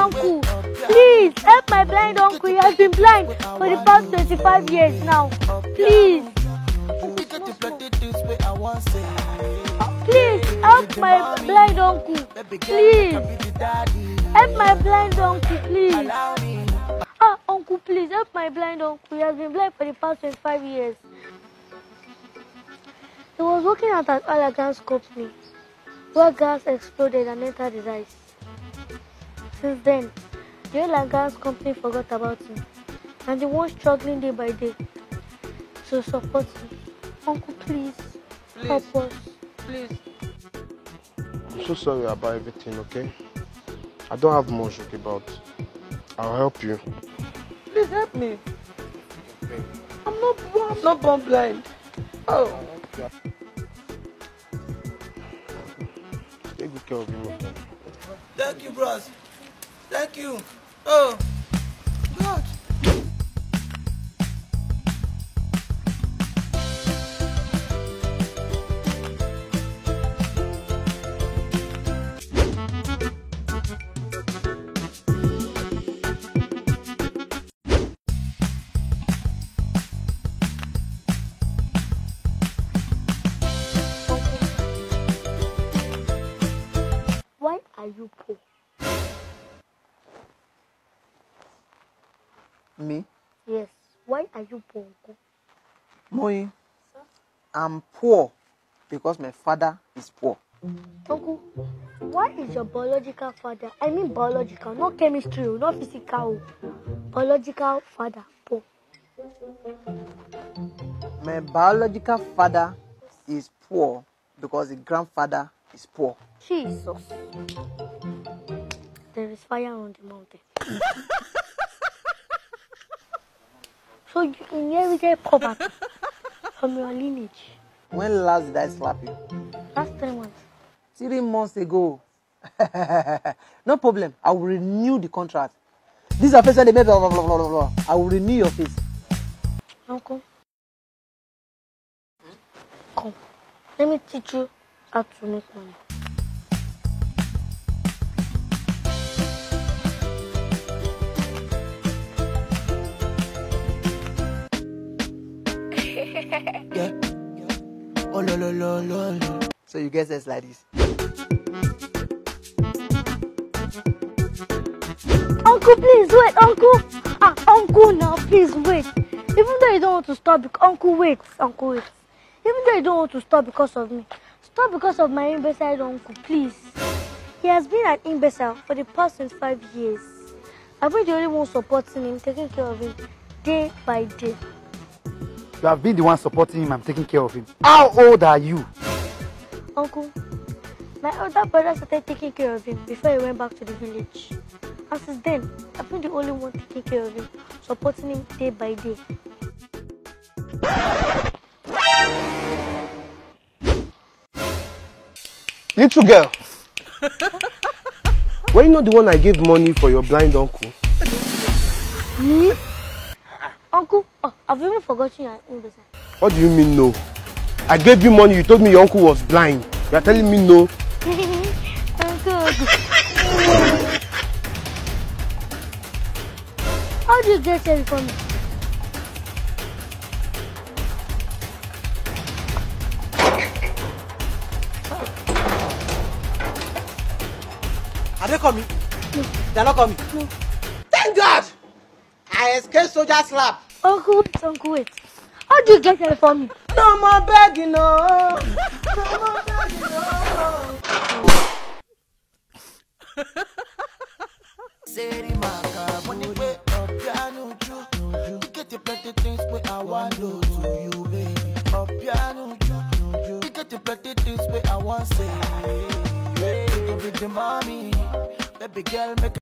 uncle. Please help my blind uncle. He has been blind for the past 25 years now. Please. Please help my blind uncle. Please help my blind uncle. Please. Uncle, please help my blind uncle. He has been blind for the past 25 years. He was working at an oil and gas company where gas exploded and entered his eyes. Since then, the oil and gas company forgot about him, and he was struggling day by day to support him. Uncle, please help us. Please. I'm so sorry about everything, okay? I don't have much, okay, but I'll help you. Please help me. I'm not born blind. Oh. Take good care of him, okay? Thank you, bros. Thank you. Oh, God. Why are you poor? Me? Yes. Why are you poor, uncle? Moi, I'm poor because my father is poor. Uncle, why is your biological father, I mean biological, not chemistry, not physical, biological father poor? My biological father is poor because the grandfather is poor. Jesus. There is fire on the mountain. So you inherited poverty from your lineage. When last did I slap you? Last 3 months. 3 months ago. No problem. I will renew the contract. This officer, they made blah, blah, blah, blah, blah. I will renew your face. Uncle, come. Let me teach you how to make money. Yeah. Oh, lo. So you get this like this. Uncle, please wait, uncle. Uncle, now please wait. Even though you don't want to stop, uncle, wait. Uncle, wait. Even though you don't want to stop because of me, stop because of my imbecile uncle, please. He has been an imbecile for the past 25 years. I've been the only one supporting him, taking care of him day by day. You have been the one supporting him and taking care of him. How old are you? Uncle, my older brother started taking care of him before he went back to the village. And since then, I've been the only one taking care of him, supporting him day by day. Little girl. Were you not the one I gave money for your blind uncle? Me? Uncle, I've even forgotten your imbecile. What do you mean no? I gave you money, you told me your uncle was blind. You are telling me no? Uncle. How do you get here for me? Are they coming? No. They are not coming? No. Thank God! I escaped soldier slap. Uncle, wait. How do you get here for me? No more begging, no. No more begging, no. Get the plenty things where I want to do you, baby. Up piano, you get the plenty things where I want to say. Hey, go with the mommy, baby girl, make